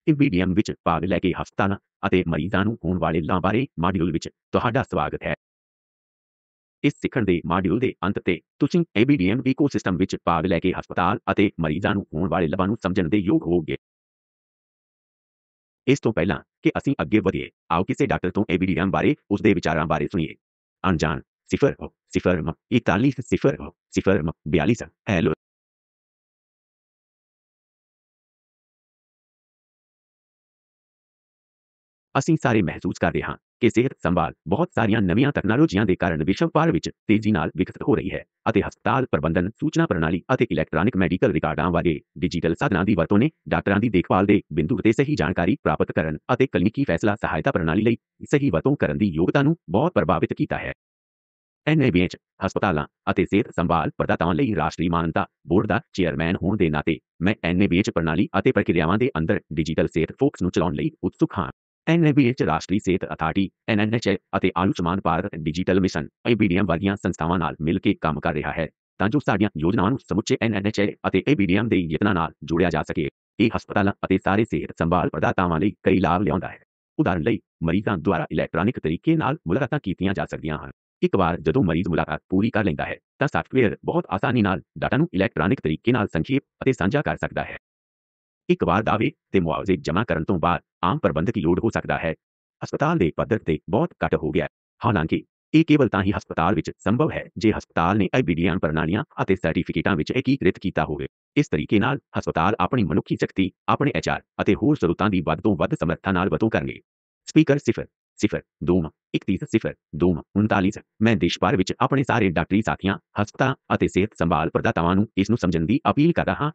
ਈਬੀਡੀਐਮ ਵਿੱਚ ਭਾਗ ਲੈ ਕੇ ਹਸਪਤਾਲਾਂ ਅਤੇ ਮਰੀਜ਼ਾਂ ਨੂੰ ਹੋਣ ਵਾਲੇ ਲਾਭਾਂ ਬਾਰੇ ਮਾਡਿਊਲ ਵਿੱਚ ਤੁਹਾਡਾ ਸਵਾਗਤ ਹੈ। ਇਸ ਸਿੱਖਣ ਦੇ ਮਾਡਿਊਲ ਦੇ ਅੰਤ ਤੇ ਤੁਸੀਂ ਈਬੀਡੀਐਮ ਇਕੋਸਿਸਟਮ ਵਿੱਚ ਭਾਗ ਲੈ ਕੇ ਹਸਪਤਾਲ ਅਤੇ ਮਰੀਜ਼ਾਂ ਨੂੰ ਹੋਣ ਵਾਲੇ ਲਾਭਾਂ ਨੂੰ ਸਮਝਣ ਦੇ ਯੋਗ ਹੋਵੋਗੇ। ਇਸ ਤੋਂ ਪਹਿਲਾਂ ਕਿ ਅਸੀਂ ਅੱਗੇ ਵਧੀਏ, ਆਓ ਕਿਸੇ ਡਾਕਟਰ ਤੋਂ ਈਬੀਡੀਐਮ ਬਾਰੇ ਉਸ ਦੇ ਵਿਚਾਰਾਂ ਬਾਰੇ ਸੁਣੀਏ। ਅਣਜਾਣ 0 0 41 0 0 42 ਹੈਲੋ। ਅਸੀਂ ਸਾਰੇ ਮਹਿਸੂਸ ਕਰਦੇ ਹਾਂ ਕਿ ਸਿਹਤ ਸੰਭਾਲ ਬਹੁਤ ਸਾਰੀਆਂ ਨਵੀਆਂ ਤਕਨਾਲੋਜੀਆਂ ਦੇ ਕਾਰਨ ਵਿਸ਼ਵ ਭਰ ਵਿੱਚ ਤੇਜ਼ੀ ਨਾਲ ਵਿਕਸਿਤ ਹੋ ਰਹੀ ਹੈ ਅਤੇ ਹਸਪਤਾਲ ਪ੍ਰਬੰਧਨ, ਸੂਚਨਾ ਪ੍ਰਣਾਲੀ ਅਤੇ ਇਲੈਕਟ੍ਰੋਨਿਕ ਮੈਡੀਕਲ ਰਿਕਾਰਡਾਂ ਵਰਗੇ ਡਿਜੀਟਲ ਸਾਧਨਾਂ ਦੀ ਵਰਤੋਂ ਨੇ ਡਾਕਟਰਾਂ ਦੀ ਦੇਖਭਾਲ ਦੇ ਬਿੰਦੂ ਤੇ ਸਹੀ ਜਾਣਕਾਰੀ ਪ੍ਰਾਪਤ ਕਰਨ ਅਤੇ ਕਲੀਨਿਕੀ ਫੈਸਲਾ ਸਹਾਇਤਾ ਪ੍ਰਣਾਲੀ ਲਈ ਸਹੀ ਵਰਤੋਂ ਕਰਨ ਦੀ ਯੋਗਤਾ ਨੂੰ ਬਹੁਤ ਪ੍ਰਭਾਵਿਤ ਕੀਤਾ ਹੈ। ਐਨਏਬੀਐਚ ਹਸਪਤਾਲਾਂ ਅਤੇ ਸਿਹਤ ਸੰਭਾਲ ਪ੍ਰਦਾਤਾਵਾਂ ਲਈ ਰਾਸ਼ਟਰੀ ਮਾਨਤਾ ਬੋਰਡ ਦਾ ਚੇਅਰਮੈਨ ਹੋਣ ਦੇ ਨਾਤੇ ਮੈਂ ਐਨਏਬੀਐਚ ਪ੍ਰਣਾਲੀ ਅਤੇ ਪ੍ਰਕਿਰਿਆਵਾਂ ਦੇ ਅੰਦਰ ਡਿਜੀਟਲ ਸਿਹਤ ਫੋਕਸ ਨੂੰ ਚਲਾਉਣ ਲਈ ਉਤਸੁਕ ਹਾਂ। ਐਨਏਬੀਐਚ ਰਾਸ਼ਟਰੀ ਸਿਹਤ ਅਥਾਰਟੀ ਐਨਐਨਐਚ ਅਤੇ Ayushman Bharat digital mission EBDM ਵਰਗੀਆਂ ਸੰਸਥਾਵਾਂ ਨਾਲ ਮਿਲ ਕੇ ਕੰਮ ਕਰ ਰਿਹਾ ਹੈ ਤਾਂ ਜੋ ਸਾਡੀਆਂ ਯੋਜਨਾਵਾਂ ਨੂੰ ਸਮੁੱਚੇ ਐਨਐਨਐਚ ਅਤੇ ਈਬੀਡੀਐਮ ਦੇ ਯਤਨਾਂ ਨਾਲ ਜੋੜਿਆ ਜਾ ਸਕੇ। ਇਹ ਹਸਪਤਾਲਾਂ ਅਤੇ ਸਾਰੇ ਸਿਹਤ ਸੰਭਾਲ ਪ੍ਰਦਾਤਾਵਾਂ ਲਈ ਕਈ ਲਾਭ ਲਿਆਉਂਦਾ ਹੈ। ਉਦਾਹਰਨ ਲਈ, ਮਰੀਜ਼ਾਂ ਦੁਆਰਾ ਇਲੈਕਟ੍ਰੋਨਿਕ ਤਰੀਕੇ ਨਾਲ ਮੁਲਾਕਾਤਾਂ ਕੀਤੀਆਂ ਜਾ ਸਕਦੀਆਂ ਹਨ। ਇੱਕ ਵਾਰ ਜਦੋਂ ਮਰੀਜ਼ ਮੁਲਾਕਾਤ ਪੂਰੀ ਕਰ ਲੈਂਦਾ ਹੈ ਤਾਂ ਸਾਫਟਵੇਅਰ ਬਹੁਤ ਆਸਾਨੀ ਨਾਲ ਡਾਟਾ ਨੂੰ ਇਲੈਕਟ੍ਰੋਨਿਕ ਤਰੀਕੇ ਨਾਲ ਸੰਖੇਪ ਅਤੇ ਸਾਂਝਾ ਕਰ ਸਕਦਾ ਹੈ। ਇੱਕ ਵਾਰ ਦਾਅਵੇ ਤੇ ਮੁਆਵਜ਼ੇ ਜਮ੍ਹਾਂ ਕਰਨ ਤੋਂ ਬਾਅਦ ਆਮ ਪ੍ਰਬੰਧਕੀ ਲੋਡ ਹੋ ਸਕਦਾ ਹੈ। ਹਸਪਤਾਲ ਦੇ ਪੱਧਰ ਤੇ ਬਹੁਤ ਘੱਟ ਹੋ ਗਿਆ। ਹਾਲਾਂਕਿ ਇਹ ਕੇਵਲ ਤਾਂ ਹੀ ਹਸਪਤਾਲ ਵਿੱਚ ਸੰਭਵ ਹੈ ਜੇ ਹਸਪਤਾਲ ਨੇ ਈਬੀਡੀਐਮ ਪ੍ਰਣਾਲੀਆਂ ਅਤੇ ਸਰਟੀਫਿਕੇਟਾਂ ਵਿੱਚ ਏਕੀਕ੍ਰਿਤ ਕੀਤਾ ਹੋਵੇ। ਇਸ ਤਰੀਕੇ ਨਾਲ ਹਸਪਤਾਲ ਆਪਣੀ ਮਨੁੱਖੀ ਸ਼ਕਤੀ, ਆਪਣੇ ਐਚਆਰ ਅਤੇ ਹੋਰ ਸਰੋਤਾਂ ਦੀ ਵੱਧ ਤੋਂ ਵੱਧ ਸਮਰੱਥਾ ਨਾਲ ਵਰਤੋਂ ਕਰਨਗੇ। ਸਪੀਕਰ 0 0 2 31 0 2 39 ਮੈਂ ਦੇਸ਼ ਭਰ ਵਿੱਚ ਆਪਣੇ ਸਾਰੇ ਡਾਕਟਰੀ ਸਾਥੀਆਂ, ਹਸਪਤਾਲਾਂ ਅਤੇ ਸਿਹਤ ਸੰਭਾਲ ਪ੍ਰਦਾਤਾਵਾਂ ਨੂੰ ਇਸ ਨੂੰ ਸਮਝਣ ਦੀ ਅਪੀਲ ਕਰਦਾ ਹਾਂ।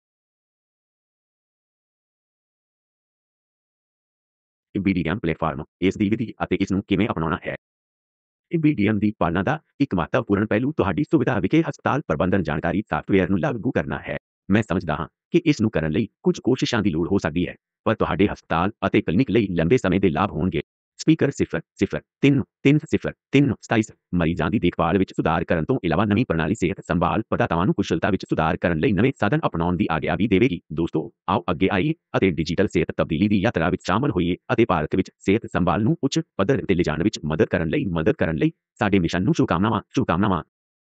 ਈਬੀਡੀਐਮ ਪਲੇਟਫਾਰਮ, ਇਸ ਦੀ ਵਿਧੀ ਅਤੇ ਇਸ ਨੂੰ ਕਿਵੇਂ ਅਪਣਾਉਣਾ ਹੈ। ਈਬੀਡੀਐਮ ਦੀ ਪਾਲਣਾ ਦਾ ਇੱਕ ਮਹੱਤਵਪੂਰਨ ਪਹਿਲੂ ਤੁਹਾਡੀ ਸੁਵਿਧਾ ਵਿਖੇ ਹਸਪਤਾਲ ਪ੍ਰਬੰਧਨ ਜਾਣਕਾਰੀ ਸਾਫਟਵੇਅਰ ਨੂੰ ਲਾਗੂ ਕਰਨਾ ਹੈ। ਮੈਂ ਸਮਝਦਾ ਹਾਂ ਕਿ ਇਸ ਨੂੰ ਕਰਨ ਲਈ ਕੁਝ ਕੋਸ਼ਿਸ਼ਾਂ ਦੀ ਲੋੜ ਹੋ ਸਕਦੀ ਹੈ, ਪਰ ਤੁਹਾਡੇ ਹਸਪਤਾਲ ਅਤੇ ਕਲੀਨਿਕ ਲਈ ਲੰਬੇ ਸਮੇਂ ਦੇ ਲਾਭ ਹੋਣਗੇ। ਸਪੀਕਰ 0 0 3 3 0 3 27 ਮਰੀਜ਼ਾਂ ਦੀ ਦੇਖਭਾਲ ਵਿੱਚ ਸੁਧਾਰ ਕਰਨ ਤੋਂ ਇਲਾਵਾ ਨਵੀਂ ਪ੍ਰਣਾਲੀ ਸਿਹਤ ਸੰਭਾਲ ਪ੍ਰਦਾਤਾਵਾਂ ਨੂੰ ਕੁਸ਼ਲਤਾ ਵਿੱਚ ਸੁਧਾਰ ਕਰਨ ਲਈ ਨਵੇਂ ਸਾਧਨ ਅਪਣਾਉਣ ਦੀ ਆਗਿਆ ਵੀ ਦੇਵੇਗੀ। ਦੋਸਤੋ, ਆਓ ਅੱਗੇ ਆਈਏ ਅਤੇ ਡਿਜੀਟਲ ਸਿਹਤ ਤਬਦੀਲੀ ਦੀ ਯਾਤਰਾ ਵਿੱਚ ਸ਼ਾਮਲ ਹੋਈਏ ਅਤੇ ਭਾਰਤ ਵਿੱਚ ਸਿਹਤ ਸੰਭਾਲ ਨੂੰ ਉੱਚ ਪੱਧਰ ਤੇ ਲਿਜਾਣ ਵਿੱਚ ਮਦਦ ਕਰਨ ਲਈ ਸਾਡੇ ਮਿਸ਼ਨ ਨੂੰ ਸ਼ੁਭਕਾਮਨਾਵਾਂ।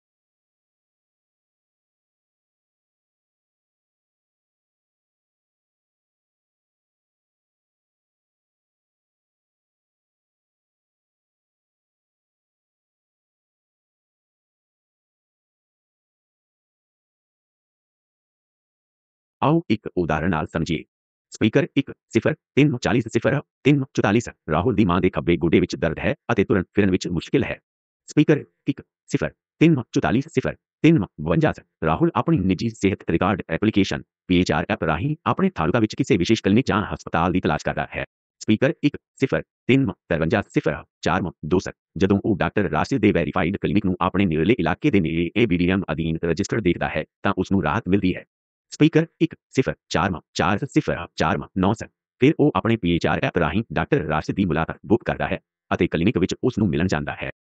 ਆਓ ਇੱਕ ਉਦਾਹਰਨ ਨਾਲ ਸਮਝੀਏ। ਸਪੀਕਰ 1 0 3 40 0 3 44 ਰਾਹੁਲ ਦੀ ਮਾਂ ਦੇ ਖੱਬੇ ਗੋਡੇ ਵਿੱਚ ਦਰਦ ਹੈ ਅਤੇ ਤੁਰਨ ਫਿਰਨ ਵਿੱਚ ਮੁਸ਼ਕਿਲ ਹੈ। ਸਪੀਕਰ 1 0 3 44 0 3 52 ਰਾਹੁਲ ਆਪਣੀ ਨਿੱਜੀ ਸਿਹਤ ਰਿਕਾਰਡ ਐਪਲੀਕੇਸ਼ਨ PHR ਐਪ ਰਾਹੀਂ ਆਪਣੇ ਤਾਲੁਕਾ ਵਿੱਚ ਕਿਸੇ ਵਿਸ਼ੇਸ਼ ਕਲੀਨਿਕ ਜਾਂ ਹਸਪਤਾਲ ਦੀ ਤਲਾਸ਼ ਕਰਦਾ ਹੈ। ਸਪੀਕਰ 1 0 3 53 0 4 2 ਜਦੋਂ ਉਹ ਡਾਕਟਰ ਰਾਸ਼ਿਦ ਦੇ ਵੈਰੀਫਾਈਡ ਕਲੀਨਿਕ ਨੂੰ ਆਪਣੇ ਨੇੜਲੇ ਇਲਾਕੇ ਦੇ ਨੇੜੇ ਈਬੀਡੀਐਮ ਅਧੀਨ ਰਜਿਸਟਰਡ ਦੇਖਦਾ ਹੈ ਤਾਂ ਉਸ ਨੂੰ ਰਾਹਤ ਮਿਲਦੀ ਹੈ। ਸਪੀਕਰ 1 0 4 4 0 4 9 ਫਿਰ ਉਹ ਆਪਣੇ PHR ਐਪ ਰਾਹੀਂ ਡਾਕਟਰ ਰਾਸ਼ਿਦ ਦੀ ਮੁਲਾਕਾਤ ਬੁੱਕ ਕਰਦਾ ਹੈ ਅਤੇ ਕਲੀਨਿਕ ਵਿੱਚ ਉਸ ਨੂੰ ਮਿਲਣ ਜਾਂਦਾ ਹੈ।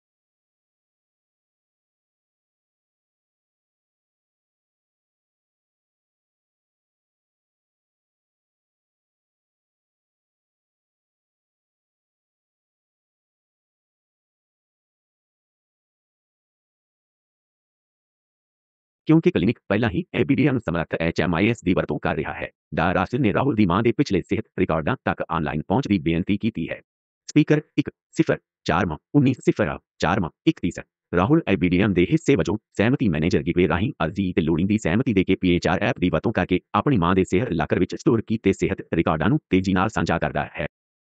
ਕਿਉਂਕਿ ਕਲੀਨਿਕ ਪਹਿਲਾਂ ਹੀ ਈਬੀਡੀਐਮ ਸਮਰੱਥ HMIS ਦੀ ਵਰਤੋਂ ਕਰ ਰਿਹਾ ਹੈ, ਡਾ ਰਾਸ਼ਿਦ ਨੇ ਰਾਹੁਲ ਦੀ ਮਾਂ ਦੇ ਪਿਛਲੇ ਸਿਹਤ ਰਿਕਾਰਡਾਂ ਤੱਕ ਆਨਲਾਈਨ ਪਹੁੰਚ ਦੀ ਬੇਨਤੀ ਕੀਤੀ ਹੈ। ਸਪੀਕਰ 1 0 4 19 0 4 31 ਰਾਹੁਲ ਈਬੀਡੀਐਮ ਦੇ ਹਿੱਸੇ ਵਜੋਂ ਸਹਿਮਤੀ ਮੈਨੇਜਰ ਗੇਟਵੇ ਰਾਹੀਂ ਅਰਜ਼ੀ ਤੇ ਲੋੜੀਂਦੀ ਸਹਿਮਤੀ ਦੇ ਕੇ PHR ਐਪ ਦੀ ਵਰਤੋਂ ਕਰਕੇ ਆਪਣੀ ਮਾਂ ਦੇ ਸਿਹਤ ਲਾਕਰ ਵਿੱਚ ਸਟੋਰ ਕੀਤੇ ਸਿਹਤ ਰਿਕਾਰਡਾਂ ਨੂੰ ਤੇਜ਼ੀ ਨਾਲ ਸਾਂਝਾ ਕਰਦਾ ਹੈ।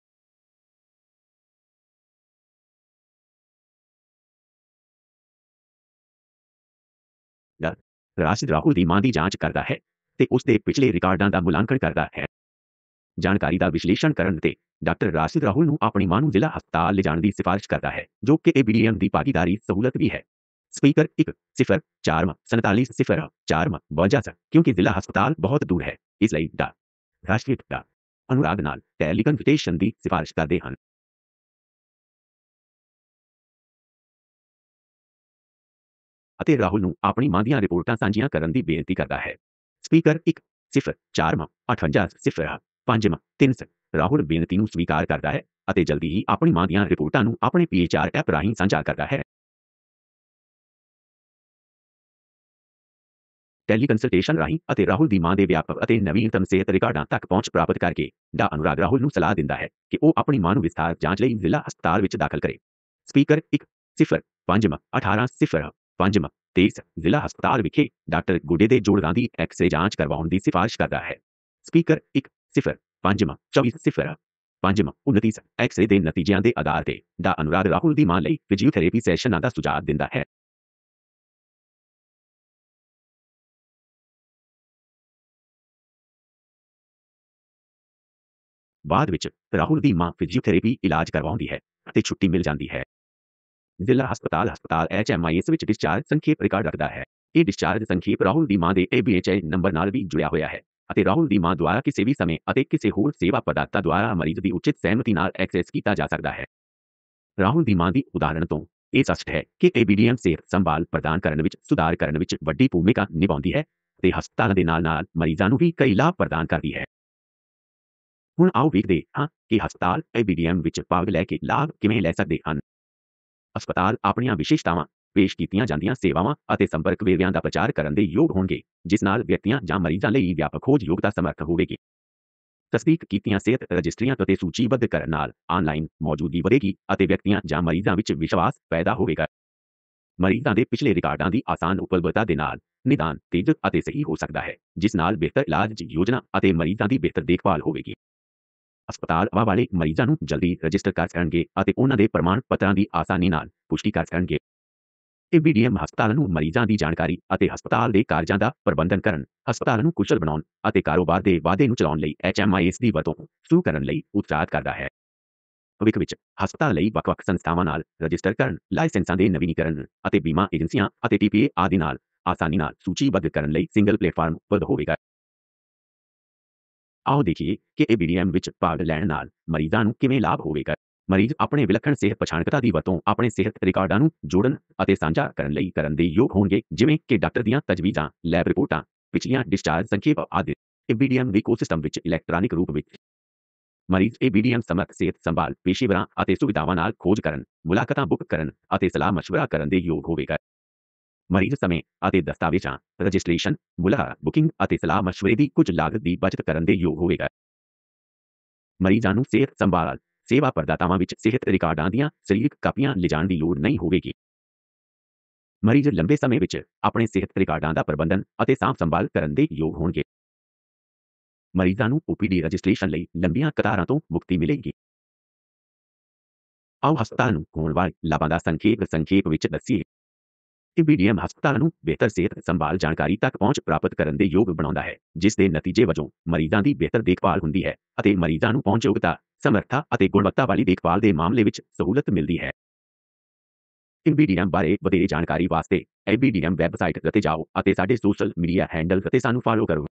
ਡਾ ਰਾਸ਼ਿਦ ਰਾਹੁਲ ਦੀ ਮਾਂ ਦੀ ਜਾਂਚ ਕਰਦਾ ਹੈ ਤੇ ਉਸ ਦੇ ਪਿਛਲੇ ਰਿਕਾਰਡਾਂ ਦਾ ਮੁਲਾਂਕਣ ਕਰਦਾ ਹੈ। ਜਾਣਕਾਰੀ ਦਾ ਵਿਸ਼ਲੇਸ਼ਣ ਕਰਨ ਤੇ ਡਾਕਟਰ ਰਾਸ਼ਿਦ ਰਾਹੁਲ ਨੂੰ ਆਪਣੀ ਮਾਂ ਨੂੰ ਜ਼ਿਲ੍ਹਾ ਹਸਪਤਾਲ ਲਿਜਾਣ ਦੀ ਸਿਫਾਰਿਸ਼ ਕਰਦਾ ਹੈ, ਜੋ ਕਿ ਈਬੀਡੀਐਮ ਦੀ ਭਾਗੀਦਾਰੀ ਸਹੂਲਤ ਵੀ ਹੈ। ਸਪੀਕਰ 1 0 4 47 0 4 52 ਕਿਉਂਕਿ ਜ਼ਿਲ੍ਹਾ ਹਸਪਤਾਲ ਬਹੁਤ ਦੂਰ ਹੈ, ਇਸ ਲਈ ਡਾ ਰਾਸ਼ਿਦ ਦਾ ਅਨੁਰਾਗ ਨਾਲ ਟੈਲੀਕਨਸਲਟੇਸ਼ਨ ਦੀ ਸਿਫਾਰਿਸ਼ ਕਰਦੇ ਹਨ। ਅਤੇ ਰਾਹੁਲ ਨੂੰ ਆਪਣੀ ਮਾਂ ਦੀਆਂ ਰਿਪੋਰਟਾਂ ਸਾਂਝੀਆਂ ਕਰਨ ਦੀ ਬੇਨਤੀ ਕਰਦਾ ਹੈ। ਸਪੀਕਰ 1 0 4 58 0 ਪੰਜਵਾਂ 3 ਰਾਹੁਲ ਬੇਨਤੀ ਨੂੰ ਸਵੀਕਾਰ ਕਰਦਾ ਹੈ ਅਤੇ ਜਲਦੀ ਹੀ ਆਪਣੀ ਮਾਂ ਦੀਆਂ ਰਿਪੋਰਟਾਂ ਨੂੰ ਆਪਣੇ PHR ਐਪ ਰਾਹੀਂ ਸਾਂਝਾ ਕਰਦਾ ਹੈ। ਟੈਲੀਕੰਸਲਟੇਸ਼ਨ ਰਾਹੀਂ ਅਤੇ ਰਾਹੁਲ ਦੀ ਮਾਂ ਦੇ ਵਿਆਪਕ ਅਤੇ ਨਵੀਨਤਮ ਸਿਹਤ ਰਿਕਾਰਡਾਂ ਤੱਕ ਪਹੁੰਚ ਪ੍ਰਾਪਤ ਕਰਕੇ ਡਾ ਅਨੁਰਾਗ ਰਾਹੁਲ ਨੂੰ ਸਲਾਹ ਦਿੰਦਾ ਹੈ ਕਿ ਉਹ ਆਪਣੀ ਮਾਂ ਨੂੰ ਵਿਸਥਾਰ ਜਾਂਚ ਲਈ ਜ਼ਿਲ੍ਹਾ ਹਸਪਤਾਲ ਵਿੱਚ ਦਾਖਲ ਕਰੇ। ਸਪੀਕਰ 1 ਪੰਜਵਾਂ 18 23 ਜ਼ਿਲ੍ਹਾ ਹਸਪਤਾਲ ਵਿਖੇ ਡਾਕਟਰ ਗੁੱਡੇ ਦੇ ਜੋੜਾਂ ਦੀ ਐਕਸ-ਰੇ ਜਾਂਚ ਕਰਵਾਉਣ ਦੀ ਸਿਫਾਰਿਸ਼ ਕਰਦਾ ਹੈ। ਸਪੀਕਰ 1 ਪੰਜਵਾਂ 24 29 ਐਕਸ-ਰੇ ਦੇ ਨਤੀਜਿਆਂ ਦੇ ਆਧਾਰ ਤੇ ਡਾ ਅਨੁਰਾਗ ਰਾਹੁਲ ਦੀ ਮਾਂ ਲਈ ਫਿਜ਼ੀਓਥੈਰੇਪੀ ਸੈਸ਼ਨਾਂ ਦਾ ਸੁਝਾਅ ਦਿੰਦਾ ਹੈ। ਬਾਅਦ ਵਿੱਚ ਰਾਹੁਲ ਦੀ ਮਾਂ ਫਿਜ਼ੀਓਥੈਰੇਪੀ ਇਲਾਜ ਕਰਵਾਉਂਦੀ ਹੈ ਅਤੇ ਛੁੱਟੀ ਮਿਲ ਜਾਂਦੀ ਹੈ। ਜ਼ਿਲ੍ਹਾ ਹਸਪਤਾਲ HMIS ਵਿੱਚ ਡਿਸਚਾਰਜ ਸੰਖੇਪ ਰਿਕਾਰਡ ਰੱਖਦਾ ਹੈ। ਇਹ ਡਿਸਚਾਰਜ ਸੰਖੇਪ ਰਾਹੁਲ ਦੀ ਮਾਂ ਦੇ ABHI ਨੰਬਰ ਨਾਲ ਵੀ ਜੁੜਿਆ ਹੋਇਆ ਹੈ ਅਤੇ ਰਾਹੁਲ ਦੀ ਮਾਂ ਦੁਆਰਾ ਕਿਸੇ ਵੀ ਸਮੇਂ ਅਤੇ ਕਿਸੇ ਹੋਰ ਸੇਵਾ ਪ੍ਰਦਾਤਾ ਦੁਆਰਾ ਮਰੀਜ਼ ਦੀ ਉਚਿਤ ਸਹਿਮਤੀ ਨਾਲ ਐਕਸੈਸ ਕੀਤਾ ਜਾ ਸਕਦਾ ਹੈ। ਰਾਹੁਲ ਦੀ ਮਾਂ ਦੀ ਉਦਾਹਰਣ ਤੋਂ ਇਹ ਸਪਸ਼ਟ ਹੈ ਕਿ ABDM ਸਿਹਤ ਸੰਭਾਲ ਪ੍ਰਦਾਨ ਕਰਨ ਵਿੱਚ ਸੁਧਾਰ ਕਰਨ ਵਿੱਚ ਵੱਡੀ ਭੂਮਿਕਾ ਨਿਭਾਉਂਦੀ ਹੈ ਅਤੇ ਹਸਪਤਾਲਾਂ ਦੇ ਨਾਲ-ਨਾਲ ਮਰੀਜ਼ਾਂ ਨੂੰ ਵੀ ਕਈ ਲਾਭ ਪ੍ਰਦਾਨ ਕਰਦੀ ਹੈ। ਹੁਣ ਆਓ ਵੇਖਦੇ ਹਾਂ ਕਿ ਹਸਪਤਾਲ ABDM ਵਿੱਚ ਭਾਗ ਲੈ ਕੇ ਲਾਭ ਕਿਵੇਂ ਲੈ ਸਕਦੇ ਹਨ। ਹਸਪਤਾਲ ਆਪਣੀਆਂ ਵਿਸ਼ੇਸ਼ਤਾਵਾਂ, ਪੇਸ਼ ਕੀਤੀਆਂ ਜਾਂਦੀਆਂ ਸੇਵਾਵਾਂ ਅਤੇ ਸੰਪਰਕ ਵੇਰਵਿਆਂ ਦਾ ਪ੍ਰਚਾਰ ਕਰਨ ਦੇ ਯੋਗ ਹੋਣਗੇ, ਜਿਸ ਨਾਲ ਵਿਅਕਤੀਆਂ ਜਾਂ ਮਰੀਜ਼ਾਂ ਲਈ ਵਿਆਪਕ ਖੋਜ ਯੋਗਤਾ ਸਮਰੱਥ ਹੋਵੇਗੀ। ਤਸਦੀਕ ਕੀਤੀਆਂ ਸਿਹਤ ਰਜਿਸਟਰੀਆਂ ਅਤੇ ਸੂਚੀਬੱਧ ਕਰਨ ਨਾਲ ਆਨਲਾਈਨ ਮੌਜੂਦਗੀ ਵਧੇਗੀ ਅਤੇ ਵਿਅਕਤੀਆਂ ਜਾਂ ਮਰੀਜ਼ਾਂ ਵਿੱਚ ਵਿਸ਼ਵਾਸ ਪੈਦਾ ਹੋਵੇਗਾ। ਮਰੀਜ਼ਾਂ ਦੇ ਪਿਛਲੇ ਰਿਕਾਰਡਾਂ ਦੀ ਆਸਾਨ ਉਪਲਬਧਤਾ ਦੇ ਨਾਲ ਨਿਦਾਨ ਤੇਜ਼ ਅਤੇ ਸਹੀ ਹੋ ਸਕਦਾ ਹੈ, ਜਿਸ ਨਾਲ ਬਿਹਤਰ ਇਲਾਜ ਯੋਜਨਾ ਅਤੇ ਮਰੀਜ਼ਾਂ ਦੀ ਬਿਹਤਰ ਦੇਖਭਾਲ ਹੋਵੇਗੀ। ਹਸਪਤਾਲ ਹਵਾ ਵਾਲੇ ਮਰੀਜ਼ਾਂ ਨੂੰ ਜਲਦੀ ਰਜਿਸਟਰ ਕਰ ਸਕਣਗੇ ਅਤੇ ਉਹਨਾਂ ਦੇ ਪ੍ਰਮਾਣ ਪੱਤਰਾਂ ਦੀ ਆਸਾਨੀ ਨਾਲ ਪੁਸ਼ਟੀ ਕਰ ਸਕਣਗੇ। ABDM ਹਸਪਤਾਲਾਂ ਨੂੰ ਮਰੀਜ਼ਾਂ ਦੀ ਜਾਣਕਾਰੀ ਅਤੇ ਹਸਪਤਾਲ ਦੇ ਕਾਰਜਾਂ ਦਾ ਪ੍ਰਬੰਧਨ ਕਰਨ, ਹਸਪਤਾਲਾਂ ਨੂੰ ਕੁਸ਼ਲ ਬਣਾਉਣ ਅਤੇ ਕਾਰੋਬਾਰ ਦੇ ਵਾਧੇ ਨੂੰ ਚਲਾਉਣ ਲਈ HMIS ਦੀ ਵਰਤੋਂ ਸ਼ੁਰੂ ਕਰਨ ਲਈ ਉਤਸ਼ਾਹਿਤ ਕਰਦਾ ਹੈ। ਭਵਿੱਖ ਵਿੱਚ ਹਸਪਤਾਲ ਲਈ ਵੱਖ-ਵੱਖ ਸੰਸਥਾਵਾਂ ਨਾਲ ਰਜਿਸਟਰ ਕਰਨ, ਲਾਇਸੈਂਸਾਂ ਦੇ ਨਵੀਨੀਕਰਨ ਅਤੇ ਬੀਮਾ ਏਜੰਸੀਆਂ ਅਤੇ TPA ਆਦਿ ਨਾਲ ਆਸਾਨੀ ਨਾਲ ਸੂਚੀਬੱਧ ਕਰਨ ਲਈ ਸਿੰਗਲ ਪਲੇਟਫਾਰਮ ਉਪਲਬਧ ਹੋਵੇਗਾ। ਆਓ ਦੇਖੀਏ ਕਿ ABDM ਵਿੱਚ ਭਾਗ ਲੈਣ ਨਾਲ ਮਰੀਜ਼ਾਂ ਨੂੰ ਕਿਵੇਂ ਲਾਭ ਹੋਵੇਗਾ। ਮਰੀਜ਼ ਆਪਣੇ ਵਿਲੱਖਣ ਸਿਹਤ ਪਛਾਣਕਰਤਾ ਦੀ ਵਰਤੋਂ ਆਪਣੇ ਸਿਹਤ ਰਿਕਾਰਡਾਂ ਨੂੰ ਜੋੜਨ ਅਤੇ ਸਾਂਝਾ ਕਰਨ ਲਈ ਕਰਨ ਦੇ ਯੋਗ ਹੋਣਗੇ, ਜਿਵੇਂ ਕਿ ਡਾਕਟਰ ਦੀਆਂ ਤਜਵੀਜ਼ਾਂ, ਲੈਬ ਰਿਪੋਰਟਾਂ, ਪਿਛਲੀਆਂ ਡਿਸਚਾਰਜ ਸੰਖੇਪ ਆਦਿ। ABDM ਇਕੋਸਿਸਟਮ ਵਿੱਚ ਇਲੈਕਟ੍ਰਾਨਿਕ ਰੂਪ ਵਿੱਚ ਮਰੀਜ਼ ABDM ਸਮਰੱਥ ਸਿਹਤ ਸੰਭਾਲ ਪੇਸ਼ੇਵਰਾਂ ਅਤੇ ਸੁਵਿਧਾਵਾਂ ਨਾਲ ਖੋਜ ਕਰਨ, ਮੁਲਾਕਾਤਾਂ ਬੁੱਕ ਕਰਨ ਅਤੇ ਸਲਾਹ ਮਸ਼ਵਰਾ ਕਰਨ ਦੇ ਯੋਗ ਹੋਵੇਗਾ। ਮਰੀਜ਼ ਸਮੇਂ ਅਤੇ ਦਸਤਾਵੇਜ਼ਾਂ, ਰਜਿਸਟ੍ਰੇਸ਼ਨ, ਮੁਲਾਕਾਤ ਬੁਕਿੰਗ ਅਤੇ ਸਲਾਹ ਮਸ਼ਵਰੇ ਦੀ ਕੁਝ ਲਾਗਤ ਦੀ ਬਚਤ ਕਰਨ ਦੇ ਯੋਗ ਹੋਵੇਗਾ। ਮਰੀਜ਼ਾਂ ਨੂੰ ਸਿਹਤ ਸੰਭਾਲ ਸੇਵਾ ਪ੍ਰਦਾਤਾਵਾਂ ਵਿੱਚ ਸਿਹਤ ਰਿਕਾਰਡਾਂ ਦੀਆਂ ਸਰੀਰਕ ਕਾਪੀਆਂ ਲਿਜਾਣ ਦੀ ਲੋੜ ਨਹੀਂ ਹੋਵੇਗੀ। ਮਰੀਜ਼ ਲੰਬੇ ਸਮੇਂ ਵਿੱਚ ਆਪਣੇ ਸਿਹਤ ਰਿਕਾਰਡਾਂ ਦਾ ਪ੍ਰਬੰਧਨ ਅਤੇ ਸਾਂਭ ਸੰਭਾਲ ਕਰਨ ਦੇ ਯੋਗ ਹੋਣਗੇ। ਮਰੀਜ਼ਾਂ ਨੂੰ OPD ਰਜਿਸਟ੍ਰੇਸ਼ਨ ਲਈ ਲੰਬੀਆਂ ਕਤਾਰਾਂ ਤੋਂ ਮੁਕਤੀ ਮਿਲੇਗੀ। ਆਓ ਹਸਪਤਾਲ ਨੂੰ ਹੋਣ ਵਾਲੇ ਲਾਭਾਂ ਦਾ ਸੰਖੇਪ ਵਿੱਚ ਦੱਸੀਏ। ABDM ਹਸਪਤਾਲਾਂ ਨੂੰ ਬਿਹਤਰ ਸਿਹਤ ਸੰਭਾਲ ਜਾਣਕਾਰੀ ਤੱਕ ਪਹੁੰਚ ਪ੍ਰਾਪਤ ਕਰਨ ਦੇ ਯੋਗ ਬਣਾਉਂਦਾ ਹੈ, ਜਿਸ ਦੇ ਨਤੀਜੇ ਵਜੋਂ ਮਰੀਜ਼ਾਂ ਦੀ ਬਿਹਤਰ ਦੇਖਭਾਲ ਹੁੰਦੀ ਹੈ ਅਤੇ ਮਰੀਜ਼ਾਂ ਨੂੰ ਪਹੁੰਚਯੋਗਤਾ, ਸਮਰੱਥਾ ਅਤੇ ਗੁਣਵੱਤਾ ਵਾਲੀ ਦੇਖਭਾਲ ਦੇ ਮਾਮਲੇ ਵਿੱਚ ਸਹੂਲਤ ਮਿਲਦੀ ਹੈ। ABDM ਬਾਰੇ ਵਧੇਰੇ ਜਾਣਕਾਰੀ ਵਾਸਤੇ ABDM ਵੈਬਸਾਈਟ ਤੇ ਜਾਓ ਅਤੇ ਸਾਡੇ ਸੋਸ਼ਲ ਮੀਡੀਆ ਹੈਂਡਲ ਤੇ ਸਾਨੂੰ ਫਾਲੋ ਕਰੋ।